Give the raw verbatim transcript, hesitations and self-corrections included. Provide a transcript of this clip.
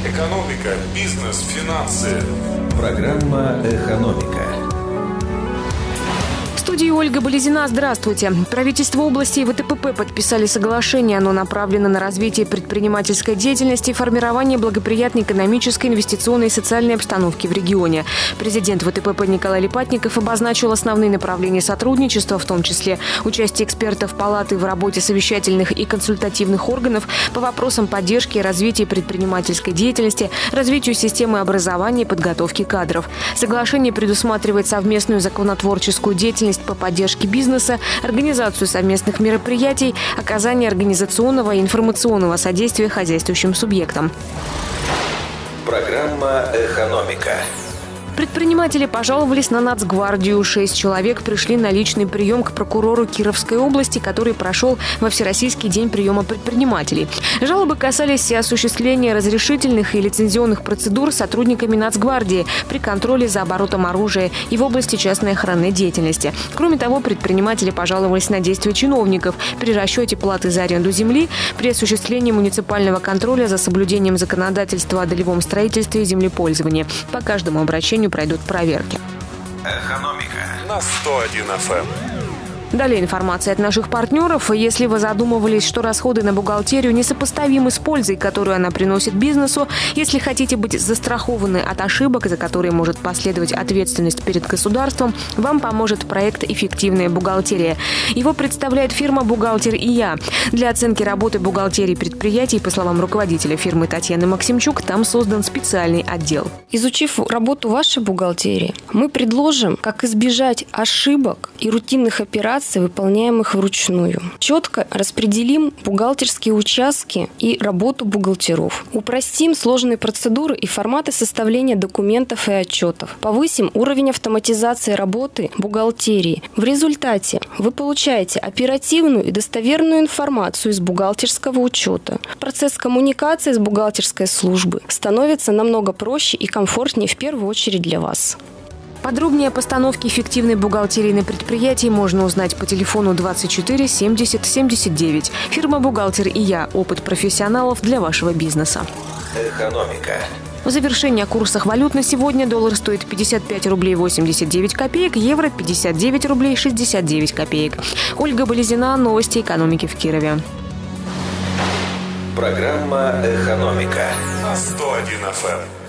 Экономика, бизнес, финансы. Программа «Экономика». В студии Ольга Болезина. Здравствуйте. Правительство области и ВТПП подписали соглашение. Оно направлено на развитие предпринимательской деятельности и формирование благоприятной экономической, инвестиционной и социальной обстановки в регионе. Президент ВТПП Николай Липатников обозначил основные направления сотрудничества, в том числе участие экспертов палаты в работе совещательных и консультативных органов по вопросам поддержки и развития предпринимательской деятельности, развитию системы образования и подготовки кадров. Соглашение предусматривает совместную законотворческую деятельность по поддержке бизнеса, организацию совместных мероприятий, оказание организационного и информационного содействия хозяйствующим субъектам. Программа «Экономика». Предприниматели пожаловались на Нацгвардию. Шесть человек пришли на личный прием к прокурору Кировской области, который прошел во Всероссийский день приема предпринимателей. Жалобы касались осуществления разрешительных и лицензионных процедур сотрудниками Нацгвардии при контроле за оборотом оружия и в области частной охранной деятельности. Кроме того, предприниматели пожаловались на действия чиновников при расчете платы за аренду земли, при осуществлении муниципального контроля за соблюдением законодательства о долевом строительстве и землепользовании. По каждому обращению пройдут проверки. Экономика На сто один эф эм. Далее информация от наших партнеров. Если вы задумывались, что расходы на бухгалтерию несопоставимы с пользой, которую она приносит бизнесу, если хотите быть застрахованы от ошибок, за которые может последовать ответственность перед государством, вам поможет проект «Эффективная бухгалтерия». Его представляет фирма «Бухгалтер и я». Для оценки работы бухгалтерии предприятий, по словам руководителя фирмы Татьяны Максимчук, там создан специальный отдел. Изучив работу вашей бухгалтерии, мы предложим, как избежать ошибок и рутинных операций, выполняемых вручную. Четко распределим бухгалтерские участки и работу бухгалтеров. Упростим сложные процедуры и форматы составления документов и отчетов. Повысим уровень автоматизации работы бухгалтерии. В результате вы получаете оперативную и достоверную информацию из бухгалтерского учета. Процесс коммуникации с бухгалтерской службой становится намного проще и комфортнее в первую очередь для вас. Подробнее о постановке эффективной бухгалтерии на предприятии можно узнать по телефону двадцать четыре семьдесят семьдесят девять. Фирма «Бухгалтер и я». Опыт профессионалов для вашего бизнеса. «Экономика». В завершении о курсах валют на сегодня. Доллар стоит пятьдесят пять рублей восемьдесят девять копеек, евро пятьдесят девять рублей шестьдесят девять копеек. Ольга Болезина, новости экономики в Кирове. Программа «Экономика» На сто один эф эм.